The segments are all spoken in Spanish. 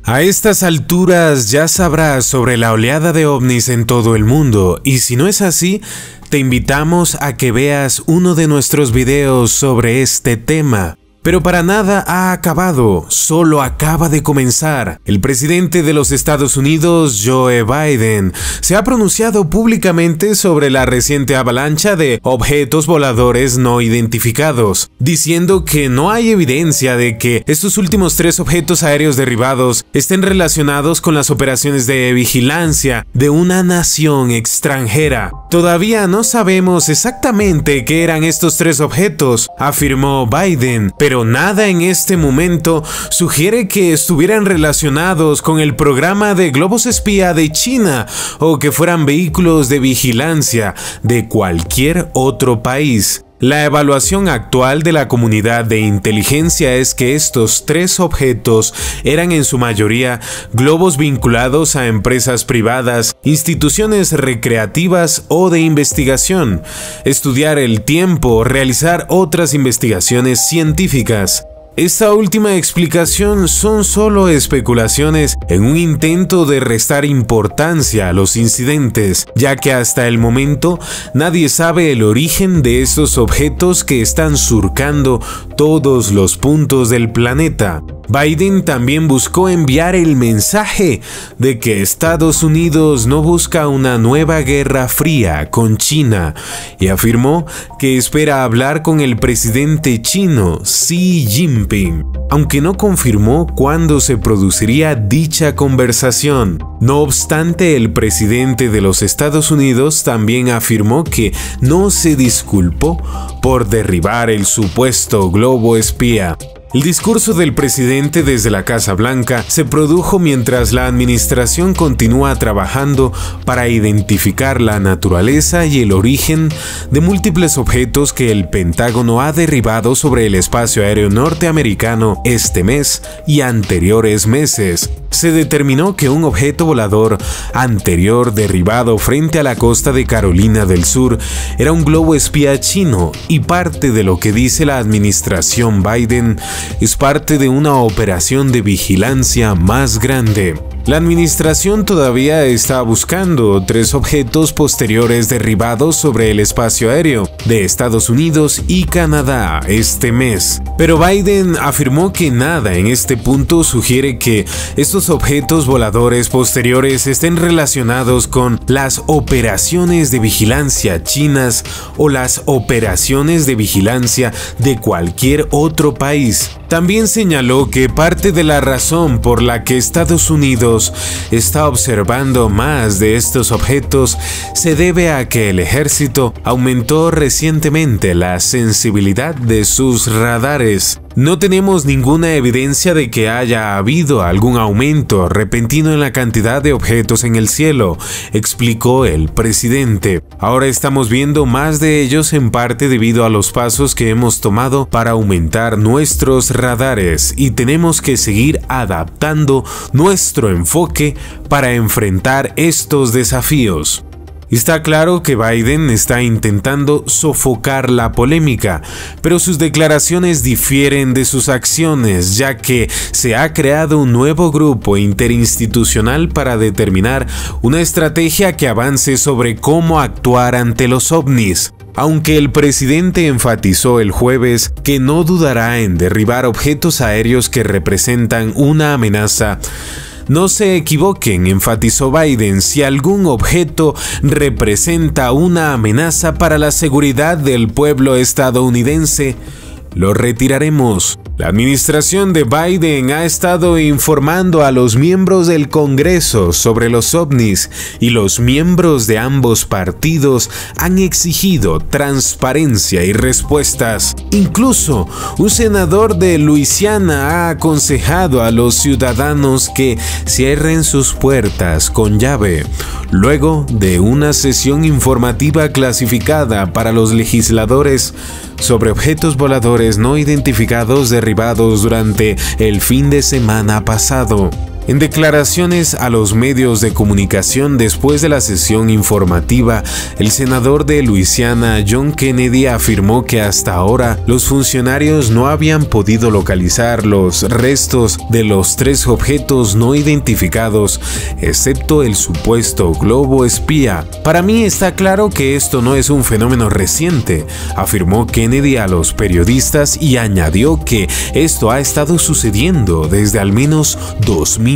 A estas alturas ya sabrás sobre la oleada de ovnis en todo el mundo, y si no es así, te invitamos a que veas uno de nuestros videos sobre este tema. Pero para nada ha acabado, solo acaba de comenzar. El presidente de los Estados Unidos, Joe Biden, se ha pronunciado públicamente sobre la reciente avalancha de objetos voladores no identificados, diciendo que no hay evidencia de que estos últimos 3 objetos aéreos derribados estén relacionados con las operaciones de vigilancia de una nación extranjera. Todavía no sabemos exactamente qué eran estos 3 objetos, afirmó Biden, pero nada en este momento sugiere que estuvieran relacionados con el programa de globos espía de China o que fueran vehículos de vigilancia de cualquier otro país. La evaluación actual de la comunidad de inteligencia es que estos 3 objetos eran en su mayoría globos vinculados a empresas privadas, instituciones recreativas o de investigación, estudiar el tiempo, realizar otras investigaciones científicas. Esta última explicación son solo especulaciones en un intento de restar importancia a los incidentes, ya que hasta el momento nadie sabe el origen de estos objetos que están surcando todos los puntos del planeta. Biden también buscó enviar el mensaje de que Estados Unidos no busca una nueva guerra fría con China y afirmó que espera hablar con el presidente chino Xi Jinping, aunque no confirmó cuándo se produciría dicha conversación. No obstante, el presidente de los Estados Unidos también afirmó que no se disculpó por derribar el supuesto globo espía. El discurso del presidente desde la Casa Blanca se produjo mientras la administración continúa trabajando para identificar la naturaleza y el origen de múltiples objetos que el Pentágono ha derribado sobre el espacio aéreo norteamericano este mes y anteriores meses. Se determinó que un objeto volador anterior derribado frente a la costa de Carolina del Sur era un globo espía chino, y parte de lo que dice la administración Biden es parte de una operación de vigilancia más grande. La administración todavía está buscando 3 objetos posteriores derribados sobre el espacio aéreo de Estados Unidos y Canadá este mes. Pero Biden afirmó que nada en este punto sugiere que estos objetos voladores posteriores estén relacionados con las operaciones de vigilancia chinas o las operaciones de vigilancia de cualquier otro país. También señaló que parte de la razón por la que Estados Unidos está observando más de estos objetos se debe a que el ejército aumentó recientemente la sensibilidad de sus radares. No tenemos ninguna evidencia de que haya habido algún aumento repentino en la cantidad de objetos en el cielo, explicó el presidente. Ahora estamos viendo más de ellos, en parte debido a los pasos que hemos tomado para aumentar nuestros radares, y tenemos que seguir adaptando nuestro enfoque para enfrentar estos desafíos. Está claro que Biden está intentando sofocar la polémica, pero sus declaraciones difieren de sus acciones, ya que se ha creado un nuevo grupo interinstitucional para determinar una estrategia que avance sobre cómo actuar ante los ovnis. Aunque el presidente enfatizó el jueves que no dudará en derribar objetos aéreos que representan una amenaza, no se equivoquen, enfatizó Biden, si algún objeto representa una amenaza para la seguridad del pueblo estadounidense, lo retiraremos. La administración de Biden ha estado informando a los miembros del Congreso sobre los ovnis, y los miembros de ambos partidos han exigido transparencia y respuestas. Incluso un senador de Luisiana ha aconsejado a los ciudadanos que cierren sus puertas con llave, luego de una sesión informativa clasificada para los legisladores sobre objetos voladores no identificados derribados durante el fin de semana pasado. En declaraciones a los medios de comunicación después de la sesión informativa, el senador de Luisiana, John Kennedy, afirmó que hasta ahora los funcionarios no habían podido localizar los restos de los 3 objetos no identificados, excepto el supuesto globo espía. Para mí está claro que esto no es un fenómeno reciente, afirmó Kennedy a los periodistas y añadió que esto ha estado sucediendo desde al menos 2017.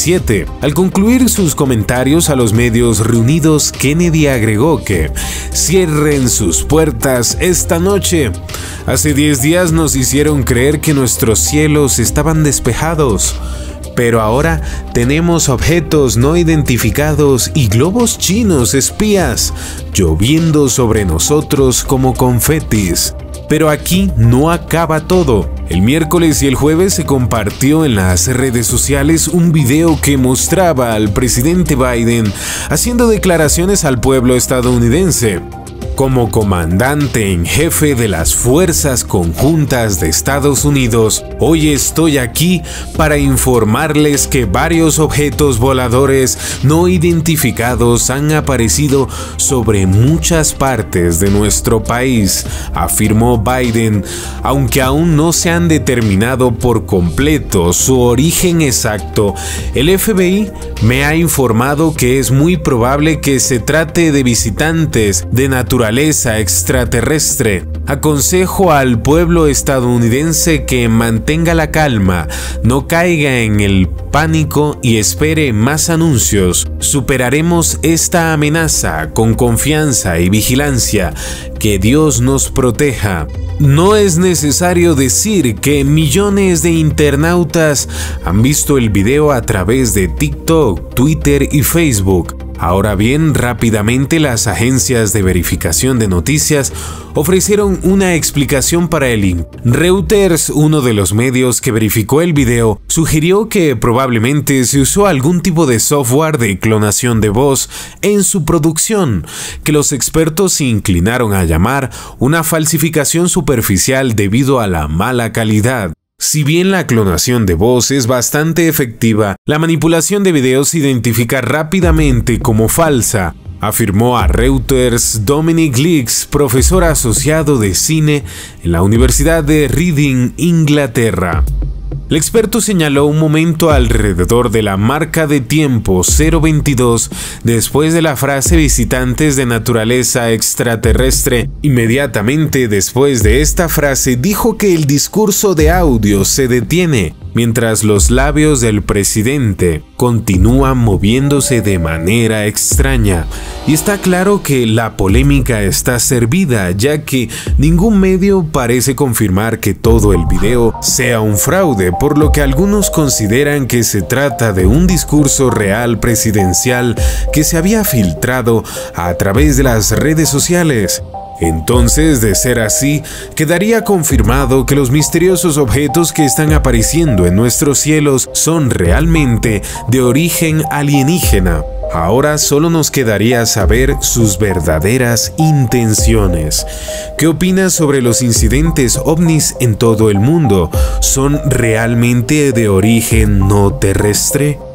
Al concluir sus comentarios a los medios reunidos, Kennedy agregó que cierren sus puertas esta noche. Hace 10 días nos hicieron creer que nuestros cielos estaban despejados, pero ahora tenemos objetos no identificados y globos chinos espías lloviendo sobre nosotros como confetis. Pero aquí no acaba todo. El miércoles y el jueves se compartió en las redes sociales un video que mostraba al presidente Biden haciendo declaraciones al pueblo estadounidense. Como comandante en jefe de las Fuerzas Conjuntas de Estados Unidos, hoy estoy aquí para informarles que varios objetos voladores no identificados han aparecido sobre muchas partes de nuestro país, afirmó Biden, aunque aún no se han determinado por completo su origen exacto. El FBI me ha informado que es muy probable que se trate de visitantes de naturaleza extraterrestre. Aconsejo al pueblo estadounidense que mantenga la calma, no caiga en el pánico y espere más anuncios. Superaremos esta amenaza con confianza y vigilancia. Que Dios nos proteja. No es necesario decir que millones de internautas han visto el video a través de TikTok, Twitter y Facebook. Ahora bien, rápidamente las agencias de verificación de noticias ofrecieron una explicación para el link. Reuters, uno de los medios que verificó el video, sugirió que probablemente se usó algún tipo de software de clonación de voz en su producción, que los expertos se inclinaron a llamar una falsificación superficial debido a la mala calidad. Si bien la clonación de voz es bastante efectiva, la manipulación de videos se identifica rápidamente como falsa, afirmó a Reuters Dominic Leaks, profesor asociado de cine en la Universidad de Reading, Inglaterra. El experto señaló un momento alrededor de la marca de tiempo 022 después de la frase visitantes de naturaleza extraterrestre. Inmediatamente después de esta frase dijo que el discurso de audio se detiene, mientras los labios del presidente continúan moviéndose de manera extraña. Y está claro que la polémica está servida, ya que ningún medio parece confirmar que todo el video sea un fraude, por lo que algunos consideran que se trata de un discurso real presidencial que se había filtrado a través de las redes sociales. Entonces, de ser así, quedaría confirmado que los misteriosos objetos que están apareciendo en nuestros cielos son realmente de origen alienígena. Ahora solo nos quedaría saber sus verdaderas intenciones. ¿Qué opinas sobre los incidentes ovnis en todo el mundo? ¿Son realmente de origen no terrestre?